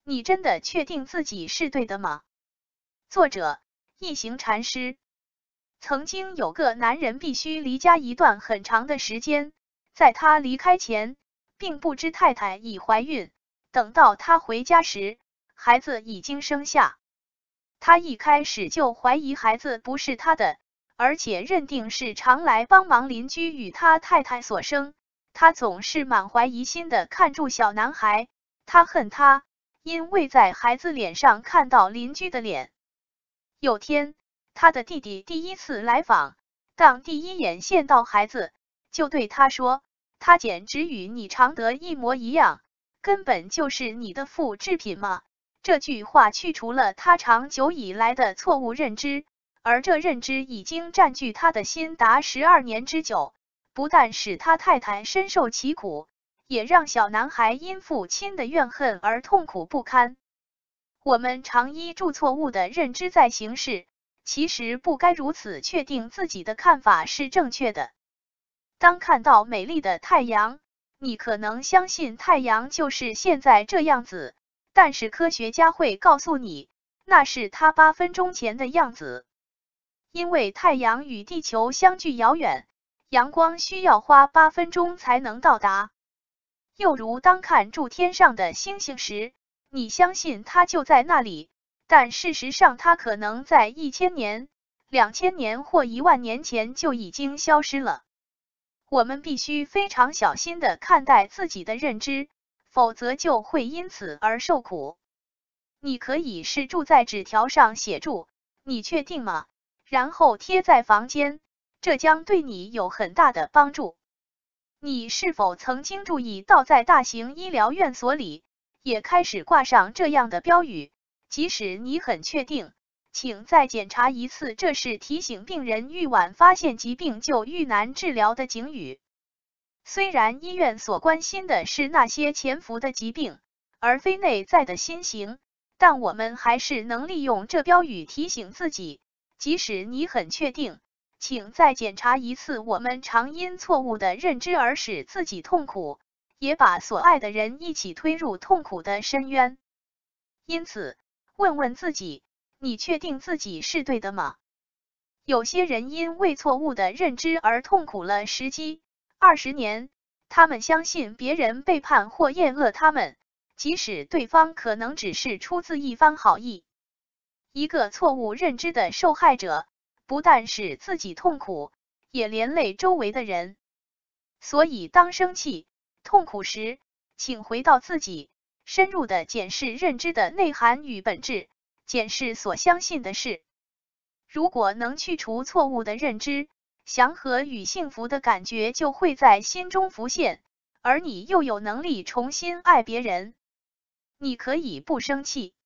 你真的确定自己是对的吗？作者：一行禅师。曾经有个男人必须离家一段很长的时间，在他离开前，并不知太太已怀孕，等到他回家时，孩子已经生下。他一开始就怀疑孩子不是他的，而且认定是常来帮忙邻居与他太太所生。他总是满怀疑心地看住小男孩，他恨他，因为在孩子脸上看到邻居的脸。有天，他的弟弟第一次来访，当第一眼见到孩子，就对他说：“他简直与你常德一模一样，根本就是你的复制品嘛。”这句话去除了他长久以来的错误认知，而这认知已经占据他的心达12年之久，不但使他太太深受其苦，也让小男孩因父亲的怨恨而痛苦不堪。我们常依著错误的认知在行事，其实不该如此确定自己的看法是正确的。当看到美丽的太阳，你可能相信太阳就是现在这样子，但是科学家会告诉你，那是它8分钟前的样子。因为太阳与地球相距遥远，阳光需要花8分钟才能到达。又如当看住天上的星星时，你相信它就在那里，但事实上它可能在1000年、2000年或10000年前就已经消失了。我们必须非常小心地看待自己的认知，否则就会因此而受苦。你可以试住在纸条上写住“你确定吗”，然后贴在房间，这将对你有很大的帮助。你是否曾经注意到在大型医疗院所里，也开始挂上这样的标语，即使你很确定，请再检查一次，这是提醒病人愈晚发现疾病就愈难治疗的警语。虽然医院所关心的是那些潜伏的疾病，而非内在的新型，但我们还是能利用这标语提醒自己，即使你很确定，请再检查一次。我们常因错误的认知而使自己痛苦，也把所爱的人一起推入痛苦的深渊。因此，问问自己，你确定自己是对的吗？有些人因为错误的认知而痛苦了10几、20年，他们相信别人背叛或厌恶他们，即使对方可能只是出自一番好意。一个错误认知的受害者，不但使自己痛苦，也连累周围的人。所以当生气、痛苦时，请回到自己，深入地检视认知的内涵与本质，检视所相信的事。如果能去除错误的认知，祥和与幸福的感觉就会在心中浮现，而你又有能力重新爱别人。你可以不生气。